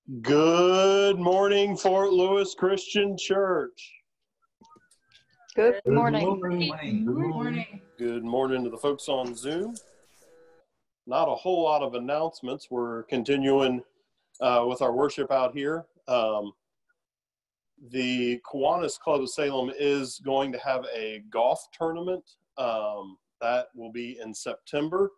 Good morning, Fort Lewis Christian Church. Good morning. Good morning. Good morning to the folks on Zoom. Not a whole lot of announcements. We're continuing with our worship out here. The Kiwanis Club of Salem is going to have a golf tournament. That will be in September.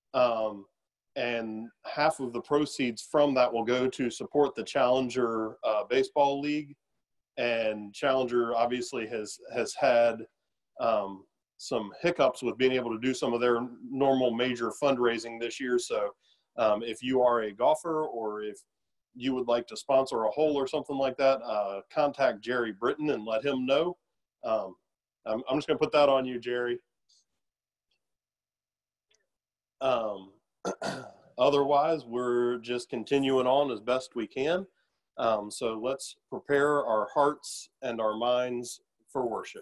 And half of the proceeds from that will go to support the Challenger Baseball League. And Challenger obviously has had some hiccups with being able to do some of their normal major fundraising this year. So if you are a golfer or if you would like to sponsor a hole or something like that, contact Jerry Britton and let him know. I'm just going to put that on you, Jerry. Otherwise, we're just continuing on as best we can. So let's prepare our hearts and our minds for worship.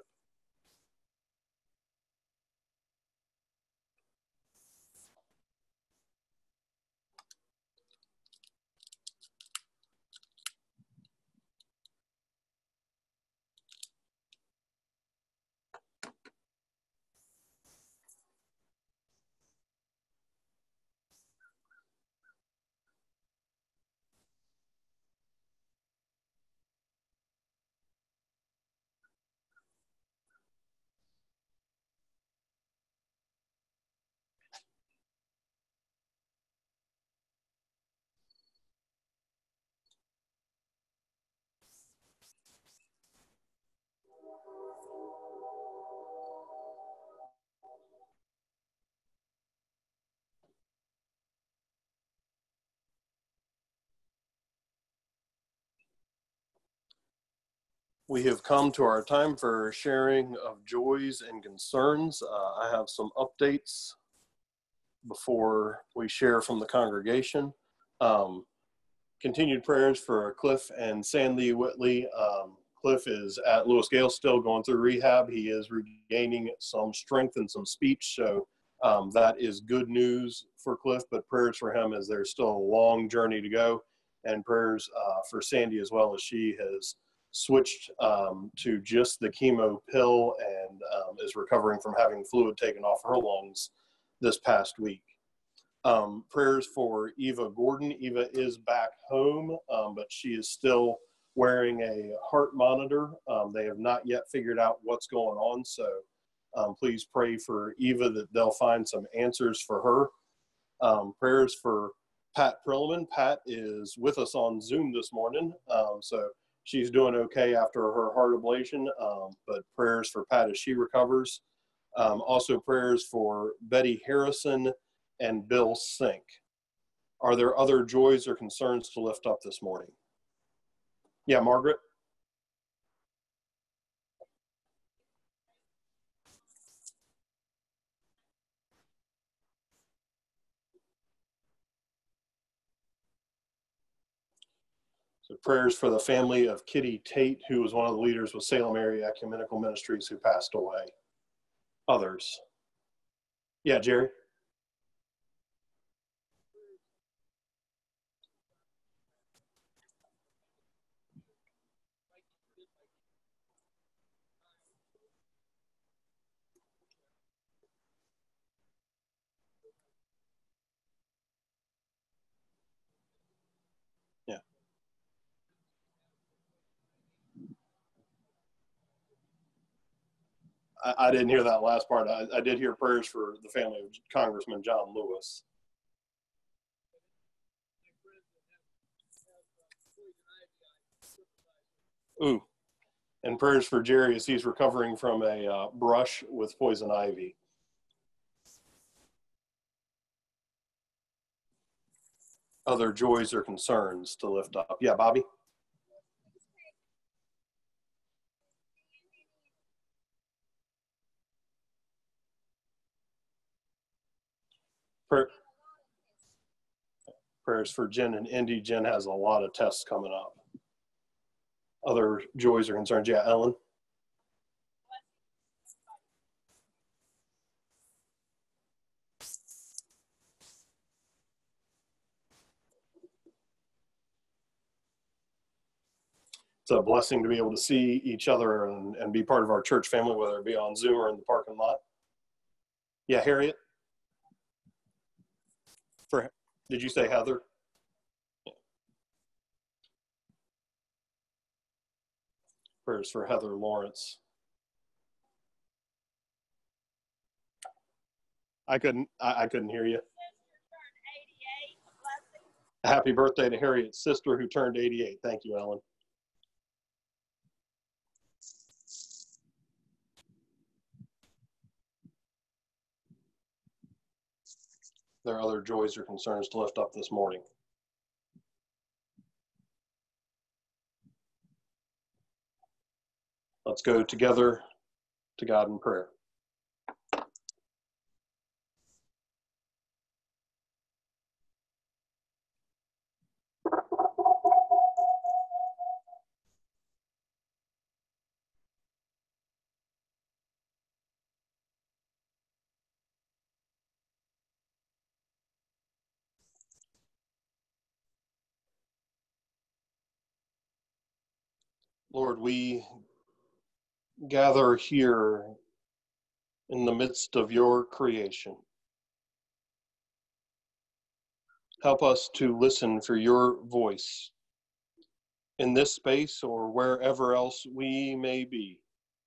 We have come to our time for sharing of joys and concerns. I have some updates before we share from the congregation. Continued prayers for Cliff and Sandy Whitley. Cliff is at Lewis Gale still going through rehab. He is regaining some strength and some speech, so that is good news for Cliff, but prayers for him as there's still a long journey to go, and prayers for Sandy as well, as she has switched to just the chemo pill and is recovering from having fluid taken off her lungs this past week. Prayers for Eva Gordon. Eva is back home, but she is still wearing a heart monitor. They have not yet figured out what's going on, so please pray for Eva that they'll find some answers for her. Prayers for Pat Perlman. Pat is with us on Zoom this morning, so she's doing okay after her heart ablation, but prayers for Pat as she recovers. Also prayers for Betty Harrison and Bill Sink. Are there other joys or concerns to lift up this morning? Yeah, Margaret? So prayers for the family of Kitty Tate, who was one of the leaders with Salem Area Ecumenical Ministries, who passed away. Others? Yeah, Jerry? Yeah. I didn't hear that last part. I did hear prayers for the family of Congressman John Lewis. Ooh. And prayers for Jerry as he's recovering from a brush with poison ivy. Other joys or concerns to lift up? Yeah, Bobby? Prayers for Jen and Indy. Jen has a lot of tests coming up. Other joys or concerns? Yeah, Ellen? It's a blessing to be able to see each other and be part of our church family, whether it be on Zoom or in the parking lot. Yeah, Harriet? Did you say Heather? Yeah. Prayers for Heather Lawrence. I couldn't hear you. Happy birthday to Harriet's sister who turned 88. Thank you, Ellen. There are other joys or concerns to lift up this morning. Let's go together to God in prayer. Lord, we gather here in the midst of your creation. Help us to listen for your voice in this space or wherever else we may be.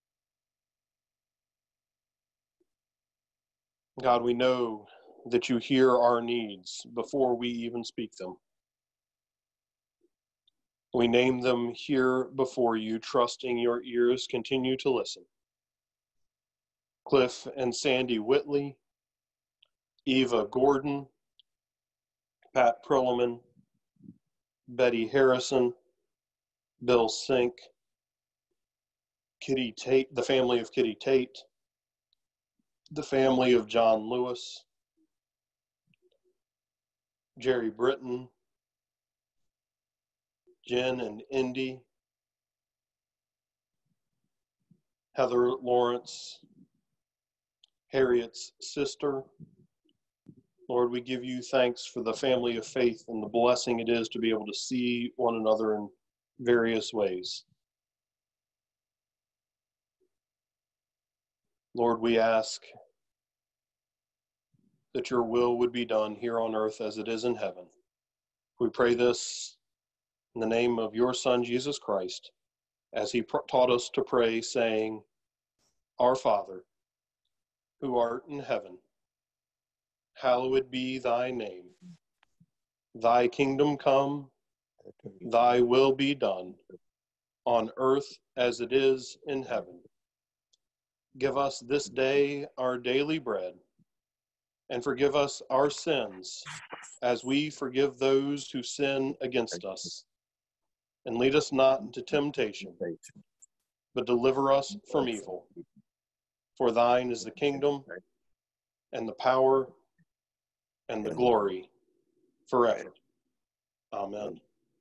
God, we know that you hear our needs before we even speak them. We name them here before you, trusting your ears continue to listen. Cliff and Sandy Whitley, Eva Gordon, Pat Perlman, Betty Harrison, Bill Sink, Kitty Tate, the family of Kitty Tate, the family of John Lewis, Jerry Britton, Jen and Indy, Heather Lawrence, Harriet's sister. Lord, we give you thanks for the family of faith and the blessing it is to be able to see one another in various ways. Lord, we ask that your will would be done here on earth as it is in heaven. We pray this in the name of your Son, Jesus Christ, as he taught us to pray, saying, Our Father, who art in heaven, hallowed be thy name. Thy kingdom come, thy will be done, on earth as it is in heaven. Give us this day our daily bread, and forgive us our sins, as we forgive those who sin against us. And lead us not into temptation, but deliver us from evil. For thine is the kingdom, and the power, and the glory, forever. Amen.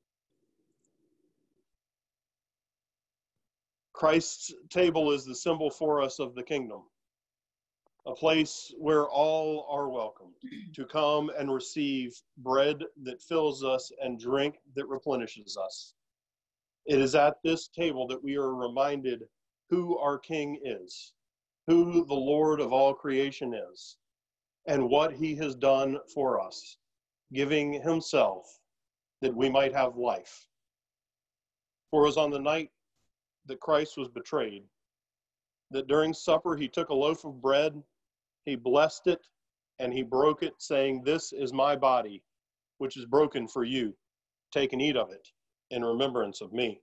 Christ's table is the symbol for us of the kingdom, a place where all are welcome to come and receive bread that fills us and drink that replenishes us. It is at this table that we are reminded who our King is, who the Lord of all creation is, and what he has done for us, giving himself that we might have life. For it was on the night that Christ was betrayed, that during supper he took a loaf of bread, he blessed it, and he broke it, saying, This is my body, which is broken for you. Take and eat of it in remembrance of me.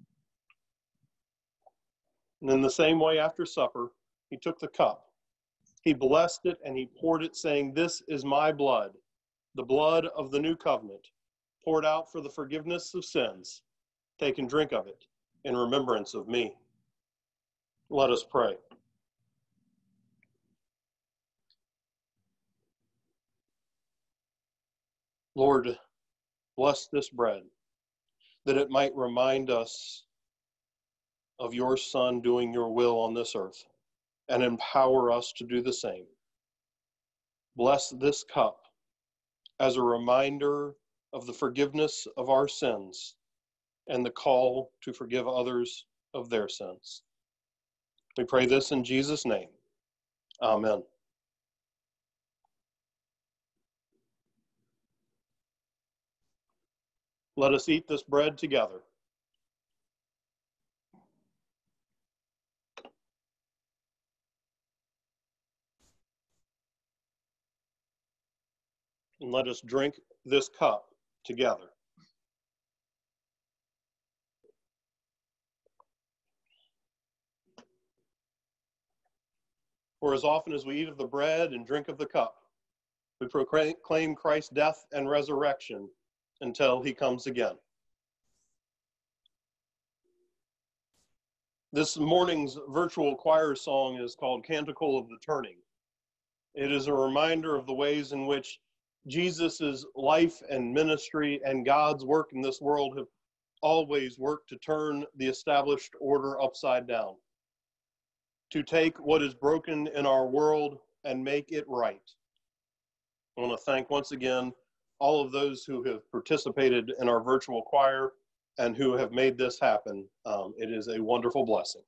And in the same way after supper, he took the cup. He blessed it, and he poured it, saying, This is my blood, the blood of the new covenant, poured out for the forgiveness of sins. Take and drink of it in remembrance of me. Let us pray. Lord, bless this bread, that it might remind us of your Son doing your will on this earth, and empower us to do the same. Bless this cup as a reminder of the forgiveness of our sins, and the call to forgive others of their sins. We pray this in Jesus' name. Amen. Let us eat this bread together. And let us drink this cup together. For as often as we eat of the bread and drink of the cup, we proclaim Christ's death and resurrection until he comes again. This morning's virtual choir song is called Canticle of the Turning. It is a reminder of the ways in which Jesus' life and ministry and God's work in this world have always worked to turn the established order upside down, to take what is broken in our world and make it right. I want to thank once again all of those who have participated in our virtual choir and who have made this happen. It is a wonderful blessing.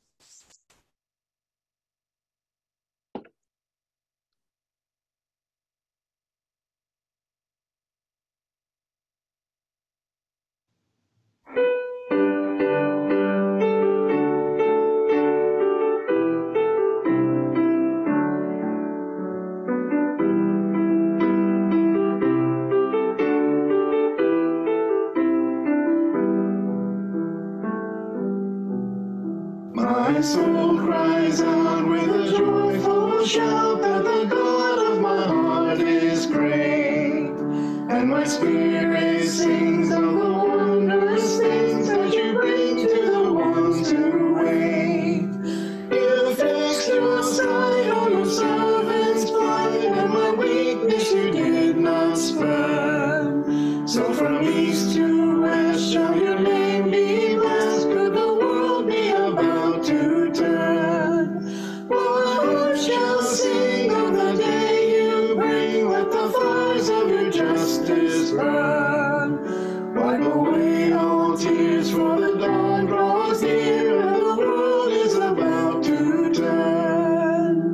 My soul cries out with a joyful shout that the God of my heart is great, and my spirit sings of the wondrous things that you bring to the ones who wait. You fixed your sight on your servant's plight, and my weakness you did not spurn. So from east to west shall your name be blessed. Could the world be about to turn? My heart shall sing of the day you bring. Let the fires of your justice burn. Wipe away all tears, for the dawn draws near, and the world is about to turn.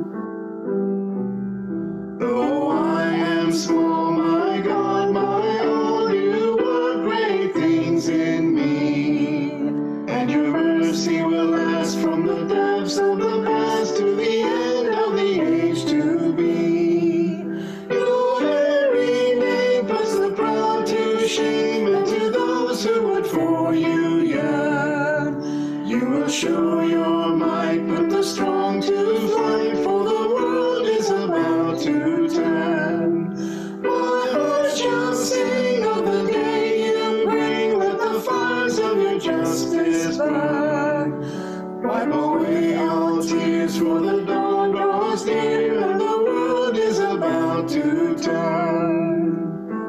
Though I am small, my God, my all, you work great things in me, and your mercy will last from the depths of the past to the end of the age to be. Your very name puts the proud to shame, and to those who would for you yearn, you will show your might, put the strong to flight, for the world is about to turn. My heart shall sing of the day you bring. Let the fires of your justice burn. Wipe away all tears, for the dawn draws near, and the world is about to turn.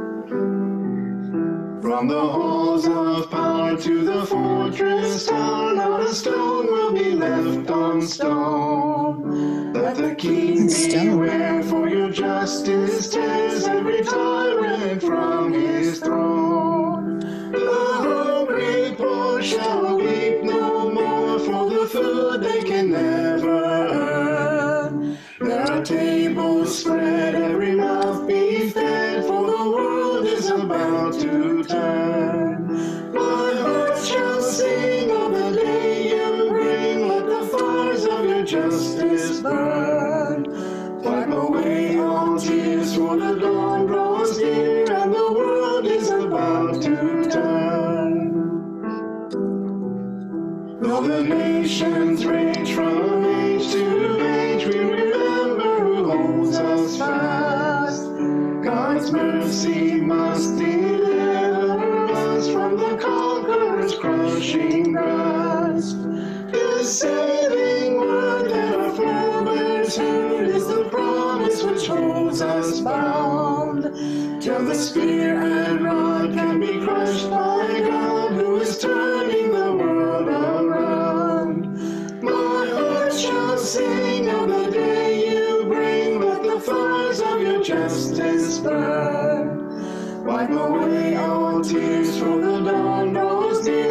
From the halls of power to the fortress tower, not a stone will be left on stone. Let the king beware, for your justice tears every tyrant from his throne. The hungry poor shall weep no more, for the food they can never earn. There are tables spread, every mouth be fed, for the world is about to turn. My heart shall sing of the day you bring. Let the fires of your justice burn. Wipe away all tears, for the dawn draws near, and the world is about to turn. Though the nations range from age to age, we remember who holds us fast. God's mercy must deliver us from the conqueror's crushing grasp. His saving word that our forebears heard is the promise which holds us bound, till the spear and rod can be crushed by God, who is turning the world around. My heart shall sing of the day you bring. Let the fires of your justice burn. Wipe away all tears, for the dawn draws near,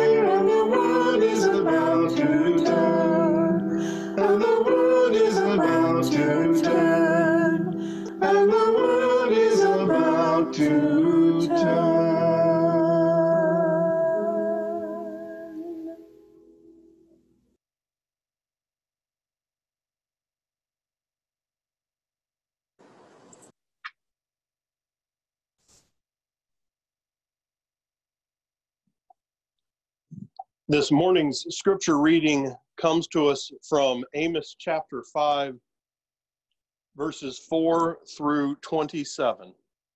This morning's scripture reading comes to us from Amos chapter 5, verses 4 through 27.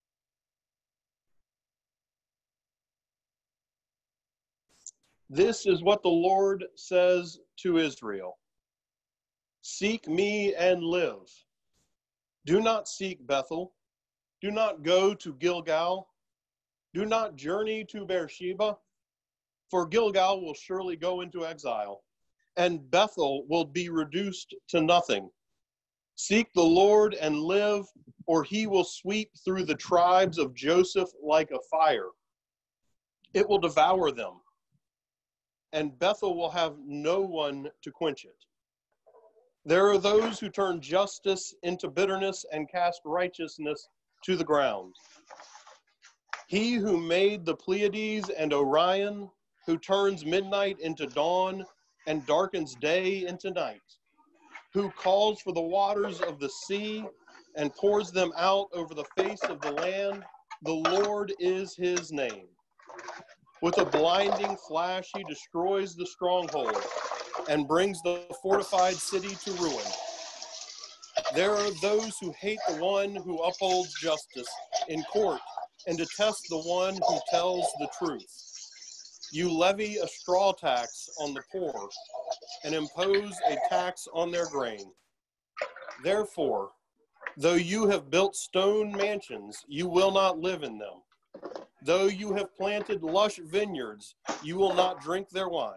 This is what the Lord says to Israel. Seek me and live. Do not seek Bethel. Do not go to Gilgal. Do not journey to Beersheba. For Gilgal will surely go into exile, and Bethel will be reduced to nothing. Seek the Lord and live, or he will sweep through the tribes of Joseph like a fire. It will devour them, and Bethel will have no one to quench it. There are those who turn justice into bitterness and cast righteousness to the ground. He who made the Pleiades and Orion, who turns midnight into dawn and darkens day into night, who calls for the waters of the sea and pours them out over the face of the land, the Lord is his name. With a blinding flash, he destroys the stronghold and brings the fortified city to ruin. There are those who hate the one who upholds justice in court and detest the one who tells the truth. You levy a straw tax on the poor and impose a tax on their grain. Therefore, though you have built stone mansions, you will not live in them. Though you have planted lush vineyards, you will not drink their wine.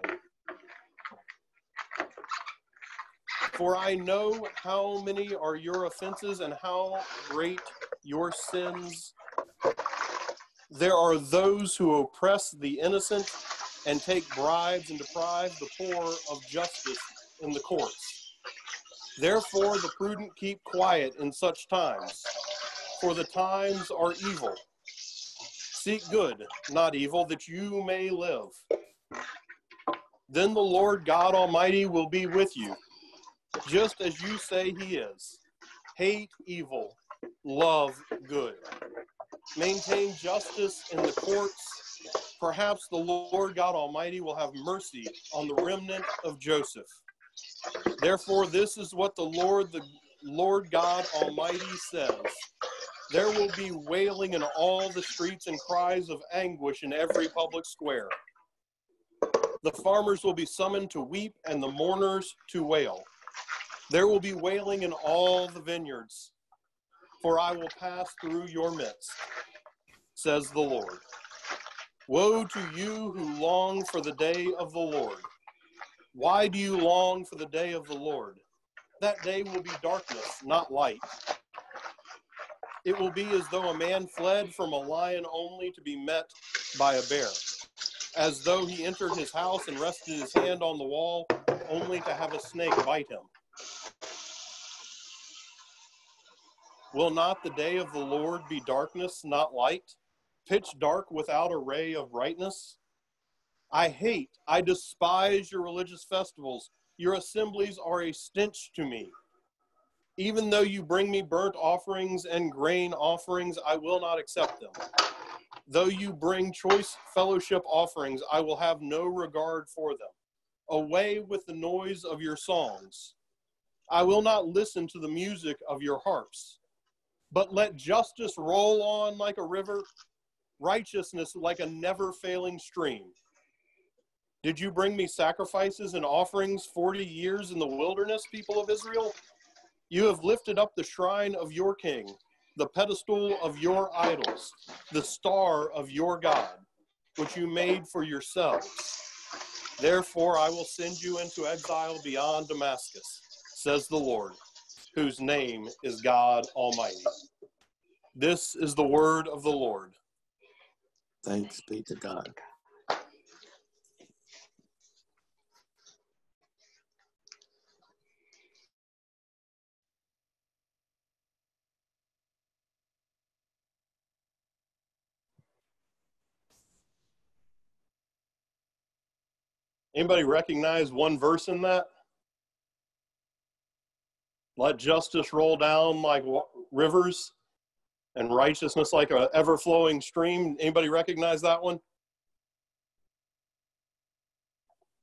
For I know how many are your offenses and how great your sins. There are those who oppress the innocent and take bribes and deprive the poor of justice in the courts. Therefore, the prudent keep quiet in such times, for the times are evil. Seek good, not evil, that you may live. Then the Lord God Almighty will be with you, just as you say he is. Hate evil, love good. Maintain justice in the courts. Perhaps the Lord God Almighty will have mercy on the remnant of Joseph. Therefore, this is what the Lord God Almighty says. There will be wailing in all the streets and cries of anguish in every public square. The farmers will be summoned to weep and the mourners to wail. There will be wailing in all the vineyards, for I will pass through your midst, says the Lord. Woe to you who long for the day of the Lord. Why do you long for the day of the Lord? That day will be darkness, not light. It will be as though a man fled from a lion only to be met by a bear, as though he entered his house and rested his hand on the wall only to have a snake bite him. Will not the day of the Lord be darkness, not light, pitch dark without a ray of brightness? I despise your religious festivals. Your assemblies are a stench to me. Even though you bring me burnt offerings and grain offerings, I will not accept them. Though you bring choice fellowship offerings, I will have no regard for them. Away with the noise of your songs. I will not listen to the music of your harps. But let justice roll on like a river, righteousness like a never-failing stream. Did you bring me sacrifices and offerings 40 years in the wilderness, people of Israel? You have lifted up the shrine of your king, the pedestal of your idols, the star of your God, which you made for yourselves. Therefore, I will send you into exile beyond Damascus, says the Lord, whose name is God Almighty. This is the word of the Lord. Thanks be to God. Anybody recognize one verse in that? Let justice roll down like rivers and righteousness like an ever-flowing stream. Anybody recognize that one?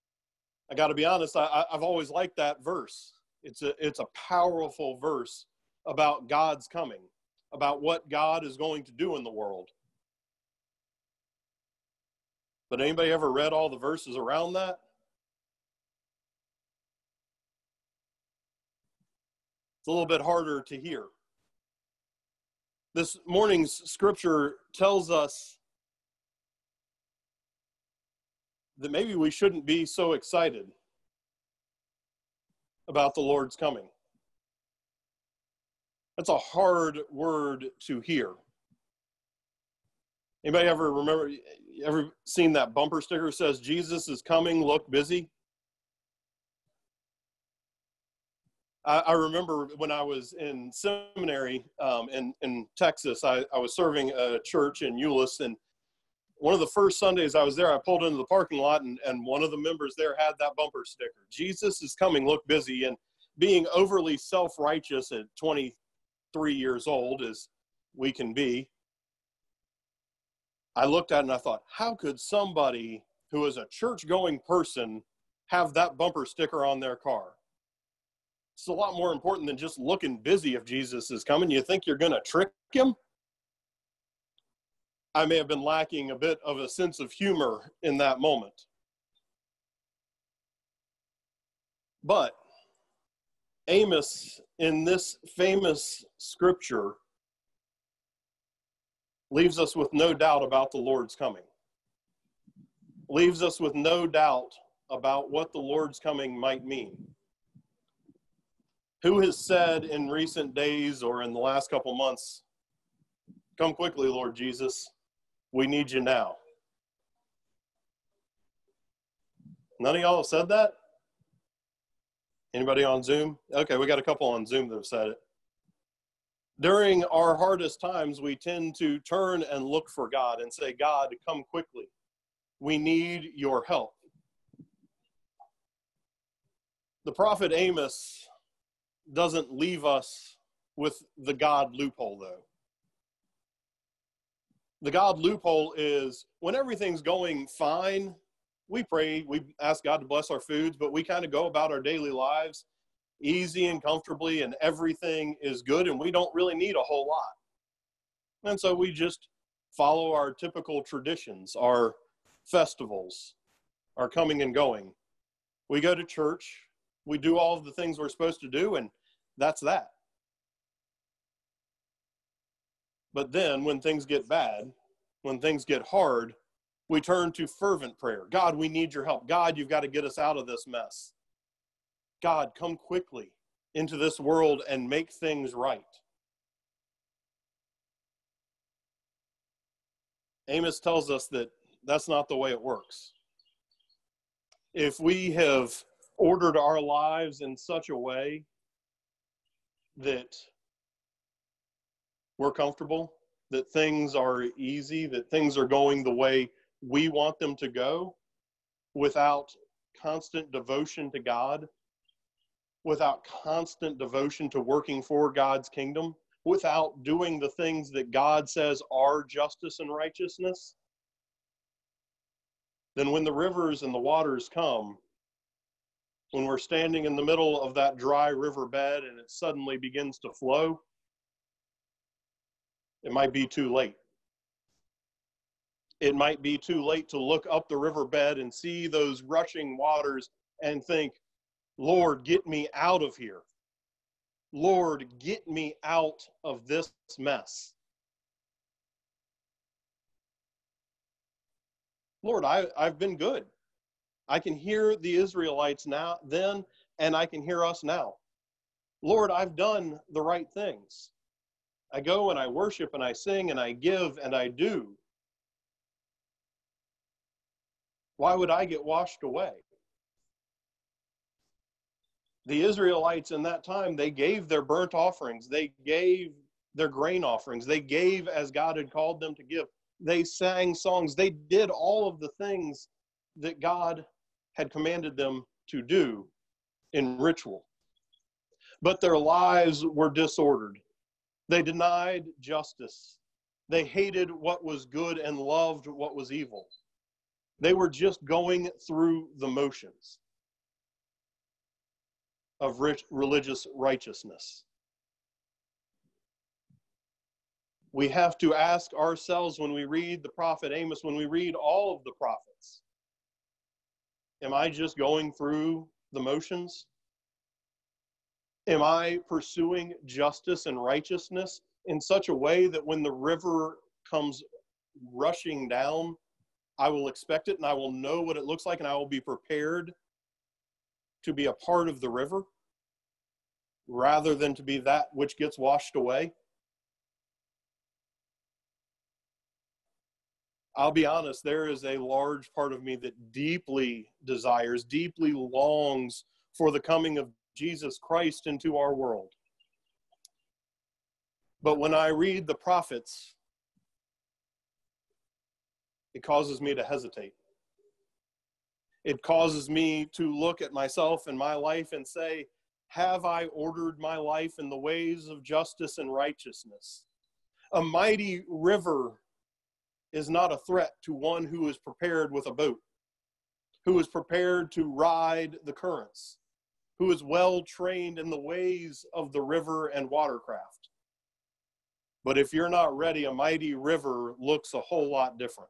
I got to be honest, I've always liked that verse. It's a powerful verse about God's coming, about what God is going to do in the world. But anybody ever read all the verses around that? It's a little bit harder to hear. This morning's scripture tells us that maybe we shouldn't be so excited about the Lord's coming. That's a hard word to hear. Anybody ever seen that bumper sticker that says, Jesus is coming, look busy? I remember when I was in seminary in Texas, I was serving a church in Euless, and one of the first Sundays I was there, I pulled into the parking lot, and one of the members there had that bumper sticker. Jesus is coming, look busy. And being overly self-righteous at 23 years old, as we can be, I looked at it and I thought, how could somebody who is a church-going person have that bumper sticker on their car? It's a lot more important than just looking busy if Jesus is coming. You think you're going to trick him? I may have been lacking a bit of a sense of humor in that moment. But Amos, in this famous scripture, leaves us with no doubt about the Lord's coming. Leaves us with no doubt about what the Lord's coming might mean. Who has said in recent days or in the last couple months, come quickly, Lord Jesus, we need you now? None of y'all have said that? Anybody on Zoom? Okay, we got a couple on Zoom that have said it. During our hardest times, we tend to turn and look for God and say, God, come quickly. We need your help. The prophet Amos doesn't leave us with the God loophole, though. The God loophole is when everything's going fine, we pray, we ask God to bless our foods, but we kind of go about our daily lives easy and comfortably, and everything is good, and we don't really need a whole lot. And so we just follow our typical traditions, our festivals, our coming and going. We go to church, we do all of the things we're supposed to do, and that's that. But then when things get bad, when things get hard, we turn to fervent prayer. God, we need your help. God, you've got to get us out of this mess. God, come quickly into this world and make things right. Amos tells us that that's not the way it works. If we have ordered our lives in such a way that we're comfortable, that things are easy, that things are going the way we want them to go, without constant devotion to God, without constant devotion to working for God's kingdom, without doing the things that God says are justice and righteousness, then when the rivers and the waters come, when we're standing in the middle of that dry riverbed and it suddenly begins to flow, it might be too late. It might be too late to look up the riverbed and see those rushing waters and think, Lord, get me out of here. Lord, get me out of this mess. Lord, I've been good. I can hear the Israelites now, then, and I can hear us now. Lord, I've done the right things. I go and I worship and I sing and I give and I do. Why would I get washed away? The Israelites in that time, they gave their burnt offerings. They gave their grain offerings. They gave as God had called them to give. They sang songs. They did all of the things that God had commanded them to do in ritual. But their lives were disordered. They denied justice. They hated what was good and loved what was evil. They were just going through the motions. of religious righteousness. We have to ask ourselves when we read the prophet Amos, when we read all of the prophets, am I just going through the motions? Am I pursuing justice and righteousness in such a way that when the river comes rushing down, I will expect it and I will know what it looks like and I will be prepared to be a part of the river rather than to be that which gets washed away? I'll be honest, there is a large part of me that deeply desires, deeply longs for the coming of Jesus Christ into our world. But when I read the prophets, it causes me to hesitate. It causes me to look at myself and my life and say, have I ordered my life in the ways of justice and righteousness? A mighty river is not a threat to one who is prepared with a boat, who is prepared to ride the currents, who is well trained in the ways of the river and watercraft. But if you're not ready, a mighty river looks a whole lot different.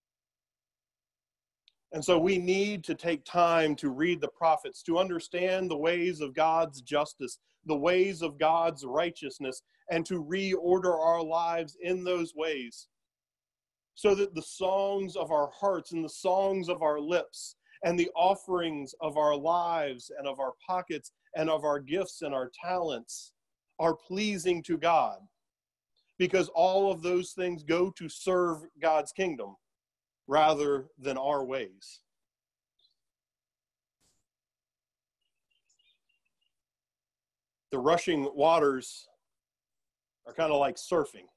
And so we need to take time to read the prophets, to understand the ways of God's justice, the ways of God's righteousness, and to reorder our lives in those ways, so that the songs of our hearts and the songs of our lips and the offerings of our lives and of our pockets and of our gifts and our talents are pleasing to God, because all of those things go to serve God's kingdom rather than our ways. The rushing waters are kind of like surfing.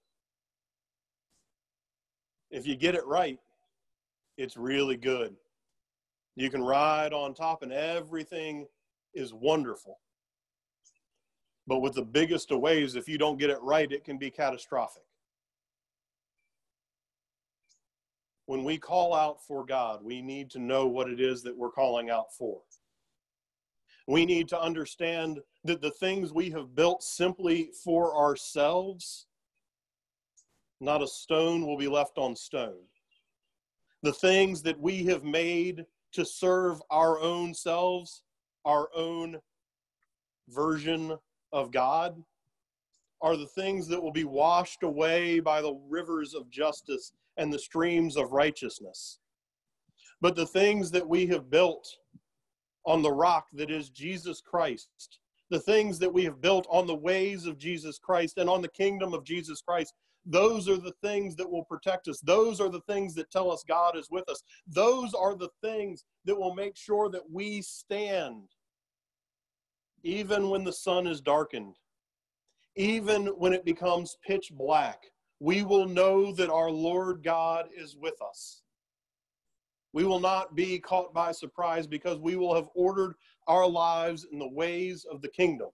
If you get it right, it's really good. You can ride on top and everything is wonderful. But with the biggest of waves, if you don't get it right, it can be catastrophic. When we call out for God, we need to know what it is that we're calling out for. We need to understand that the things we have built simply for ourselves, not a stone will be left on stone. The things that we have made to serve our own selves, our own version of God, are the things that will be washed away by the rivers of justice and the streams of righteousness. But the things that we have built on the rock that is Jesus Christ, the things that we have built on the ways of Jesus Christ and on the kingdom of Jesus Christ, those are the things that will protect us. Those are the things that tell us God is with us. Those are the things that will make sure that we stand even when the sun is darkened, even when it becomes pitch black. We will know that our Lord God is with us. We will not be caught by surprise because we will have ordered our lives in the ways of the kingdom.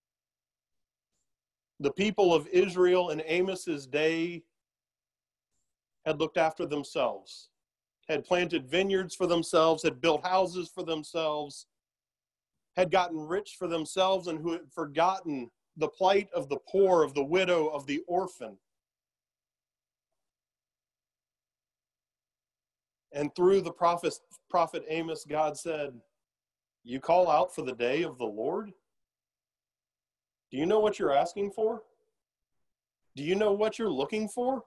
The people of Israel in Amos's day had looked after themselves, had planted vineyards for themselves, had built houses for themselves, had gotten rich for themselves, and who had forgotten the plight of the poor, of the widow, of the orphan. And through the prophet Amos, God said, you call out for the day of the Lord? Do you know what you're asking for? Do you know what you're looking for?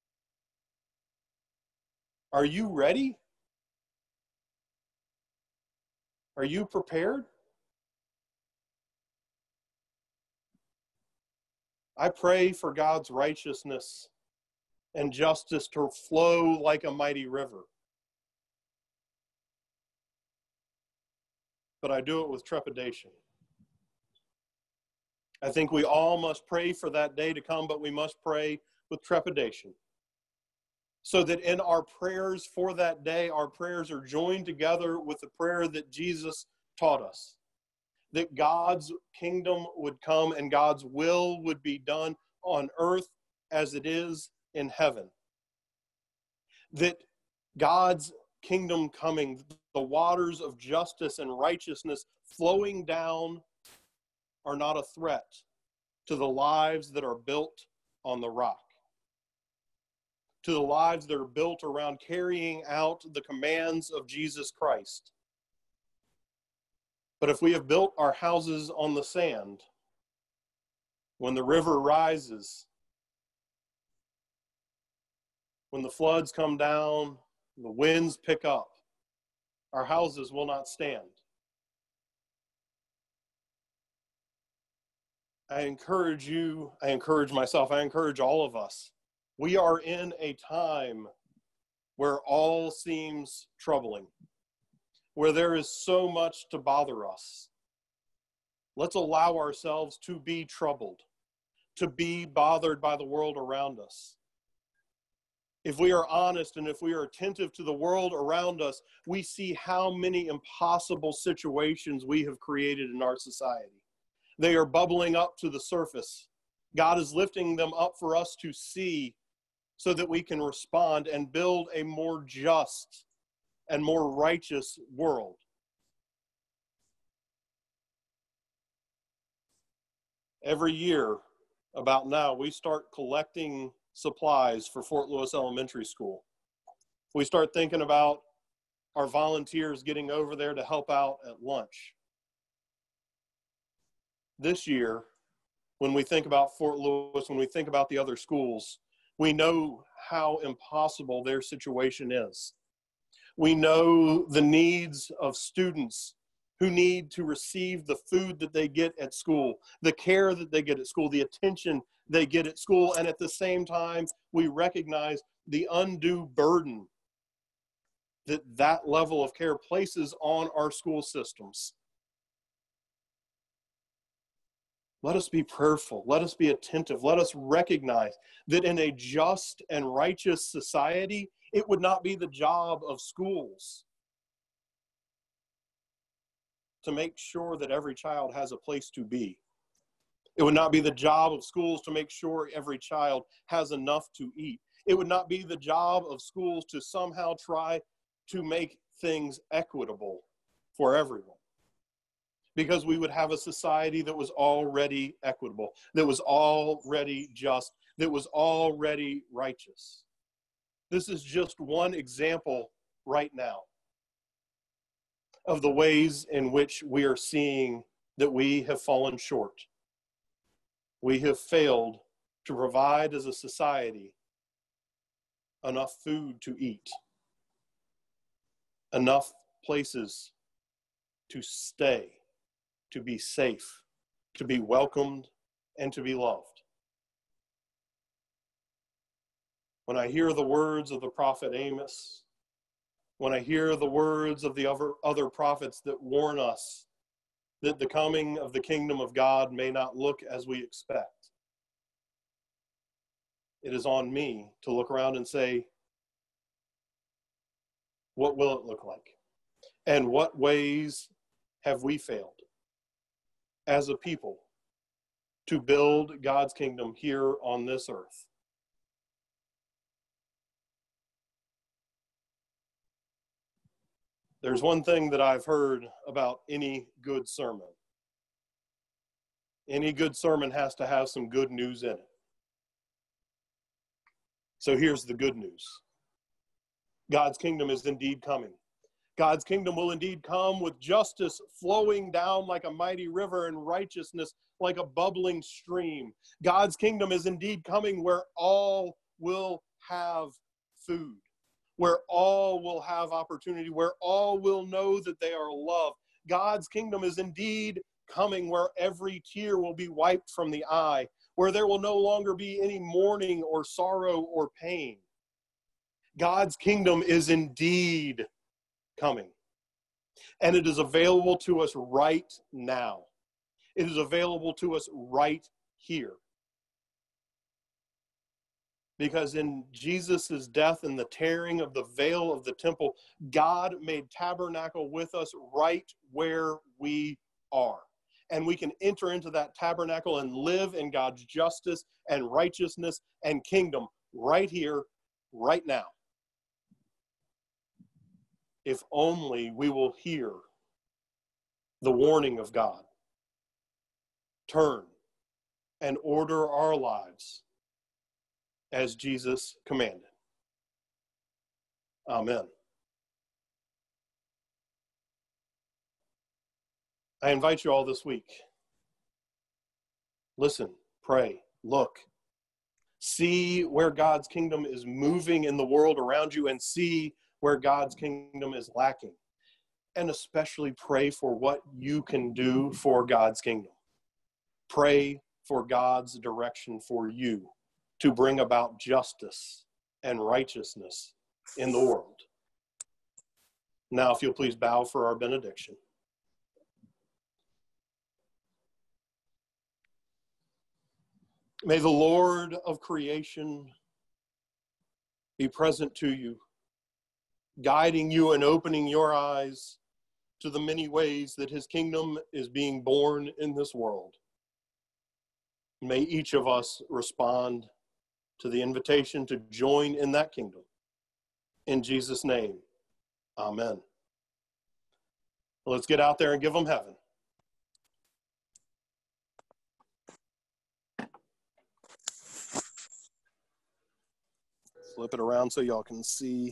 Are you ready? Are you prepared? I pray for God's righteousness and justice to flow like a mighty river. But I do it with trepidation. I think we all must pray for that day to come, but we must pray with trepidation, so that in our prayers for that day, our prayers are joined together with the prayer that Jesus taught us, that God's kingdom would come and God's will would be done on earth as it is in heaven. That God's kingdom coming, the waters of justice and righteousness flowing down are not a threat to the lives that are built on the rock, to the lives that are built around carrying out the commands of Jesus Christ. But if we have built our houses on the sand, when the river rises, when the floods come down, the winds pick up, our houses will not stand. I encourage you, I encourage myself, I encourage all of us. We are in a time where all seems troubling, where there is so much to bother us. Let's allow ourselves to be troubled, to be bothered by the world around us. If we are honest and if we are attentive to the world around us, we see how many impossible situations we have created in our society. They are bubbling up to the surface. God is lifting them up for us to see so that we can respond and build a more just and more righteous world. Every year, about now, we start collecting supplies for Fort Lewis Elementary School. We start thinking about our volunteers getting over there to help out at lunch. This year, when we think about Fort Lewis, when we think about the other schools, we know how impossible their situation is. We know the needs of students who need to receive the food that they get at school, the care that they get at school, the attention they get at school, and at the same time, we recognize the undue burden that that level of care places on our school systems. Let us be prayerful. Let us be attentive. Let us recognize that in a just and righteous society, it would not be the job of schools to make sure that every child has a place to be. It would not be the job of schools to make sure every child has enough to eat. It would not be the job of schools to somehow try to make things equitable for everyone. Because we would have a society that was already equitable, that was already just, that was already righteous. This is just one example right now of the ways in which we are seeing that we have fallen short. We have failed to provide as a society enough food to eat, enough places to stay, to be safe, to be welcomed, and to be loved. When I hear the words of the prophet Amos, when I hear the words of the other prophets that warn us that the coming of the kingdom of God may not look as we expect, it is on me to look around and say, what will it look like? And what ways have we failed as a people to build God's kingdom here on this earth? There's one thing that I've heard about any good sermon. Any good sermon has to have some good news in it. So here's the good news. God's kingdom is indeed coming. God's kingdom will indeed come with justice flowing down like a mighty river and righteousness like a bubbling stream. God's kingdom is indeed coming where all will have food, where all will have opportunity, where all will know that they are loved. God's kingdom is indeed coming where every tear will be wiped from the eye, where there will no longer be any mourning or sorrow or pain. God's kingdom is indeed coming. And it is available to us right now. It is available to us right here. Because in Jesus' death and the tearing of the veil of the temple, God made tabernacle with us right where we are. And we can enter into that tabernacle and live in God's justice and righteousness and kingdom right here, right now. If only we will hear the warning of God. turn and order our lives as Jesus commanded. Amen. I invite you all this week. Listen, pray, look, see where God's kingdom is moving in the world around you, and see where God's kingdom is lacking. And especially pray for what you can do for God's kingdom. Pray for God's direction for you to bring about justice and righteousness in the world. Now, if you'll please bow for our benediction. May the Lord of creation be present to you, guiding you and opening your eyes to the many ways that his kingdom is being born in this world. May each of us respond to the invitation to join in that kingdom. In Jesus' name, amen. Let's get out there and give them heaven. Flip it around so y'all can see.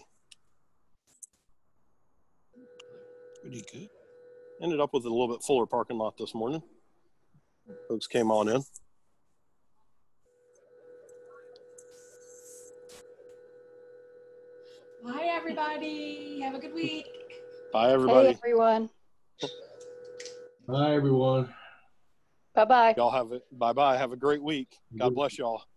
Pretty good. Ended up with a little bit fuller parking lot this morning. Folks came on in. Bye, everybody. Have a good week. Bye, everybody. Hey, everyone. Bye, everyone. Bye-bye. Y'all have it. Bye-bye. Have a great week. God bless y'all.